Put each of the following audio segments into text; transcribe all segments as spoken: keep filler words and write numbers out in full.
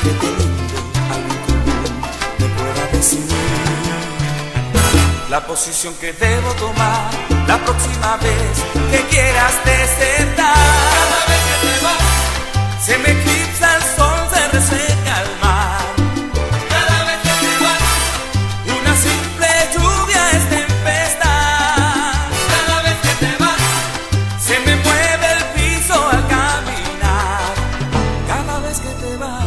que teniendo algo en común me pueda decidir la posición que debo tomar la próxima vez que quieras desertar. Cada vez que te vas, se me eclipsa el sol, se reseca el mar. Cada vez que te vas, una simple lluvia es tempestad. Cada vez que te vas, se me mueve el piso al caminar. Cada vez que te vas.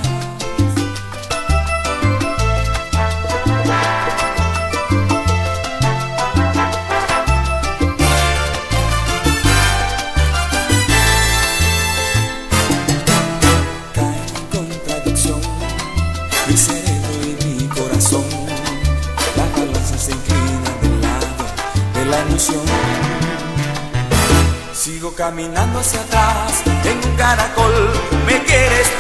Mi cerebro y mi corazón, las balanzas se inclinan del lado de la emoción. Sigo caminando hacia atrás, en un caracol me quieres